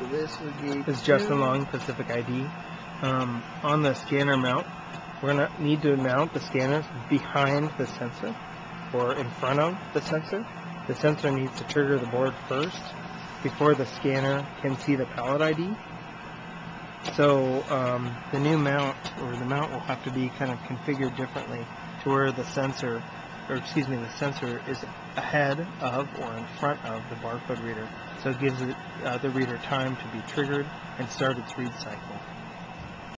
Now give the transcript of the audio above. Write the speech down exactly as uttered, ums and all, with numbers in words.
So this would be is Justin Long, Pacific I D. Um, on the scanner mount, we're going to need to mount the scanners behind the sensor or in front of the sensor. The sensor needs to trigger the board first before the scanner can see the pallet I D. So um, the new mount, or the mount will have to be kind of configured differently to where the sensor, or excuse me, the sensor is ahead of or in front of the barcode reader. So it gives it, uh, the reader time to be triggered and start its read cycle.